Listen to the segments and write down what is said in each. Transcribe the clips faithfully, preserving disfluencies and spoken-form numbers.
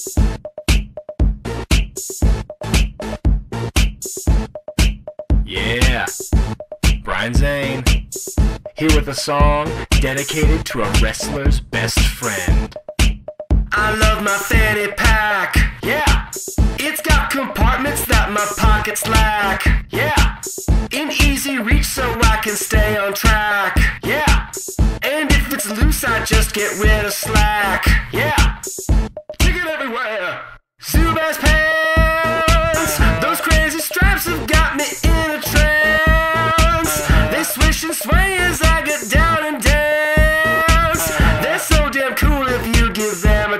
Yeah, Brian Zane, here with a song dedicated to a wrestler's best friend. I love my fanny pack, yeah. It's got compartments that my pockets lack, yeah. In easy reach so I can stay on track, yeah. And if it's loose I just get rid of slack, yeah. Take it everywhere. Zubaz pants, those crazy straps have got me in a trance. They swish and sway as I get down and dance. They're so damn cool if you give them a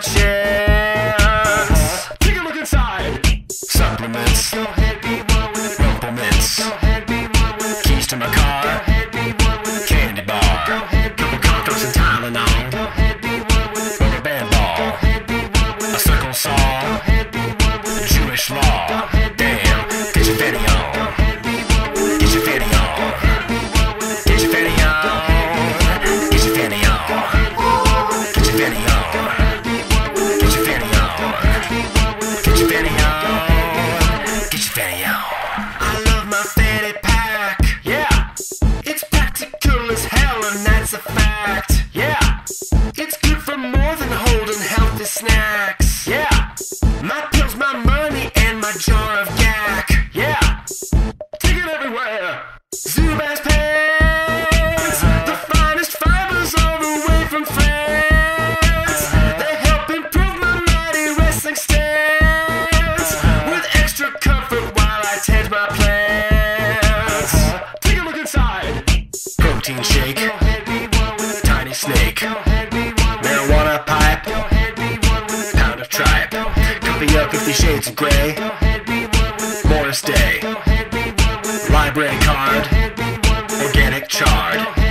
chance. Take a look inside. Supplements, go ahead, be one with it. Compliments, go ahead, be one with it. Keys to my car, go ahead, be one with it. Candy bar, go ahead, be one with it. Throw some Tylenol, go ahead, be one with it. Rubber band ball, go ahead, be one with it. A circle saw, go ahead, be one with it. Jewish law, go ahead, damn, get your fanny on, go ahead, be one with it. Get your fanny on, go ahead, be one with it. Get your fanny on, get your fanny on, go ahead, be one with it. Get your fanny on, go ahead, be one with it. Get your fanny on, go ahead, be one with it. Get your fanny on, get your fanny on. I love my fanny pack, yeah. It's practical as hell and that's a fact, yeah. It's good for more than holding healthy snacks, yeah. My pills, my money, and my jar of yak, yeah. Take it everywhere. Zubaz pants, the finest fibers all the way from France. They help improve my mighty wrestling stance with extra comfort while I tend my plants. Take a look inside. Protein shake, go ahead, be one with it. Tiny snake, go ahead, be one with it. Marijuana pipe, go ahead, be one with it. Pound of tripe, go ahead, could be up Fifty Shades of Grey, go ahead, be one with it. Morris Day, go ahead, be one with it. Library card, go ahead, be one with it. Organic chard.